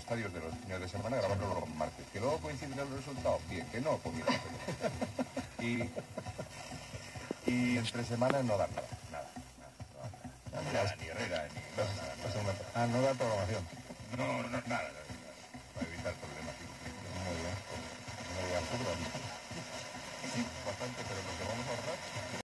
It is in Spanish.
estadios de los fines de semana grabando los martes. Que luego coinciden los resultados, bien, que no, pues mira. Y entre semanas no dan nada. Ni Herrera, ni nada. No da programación. No, nada. Para evitar problemas.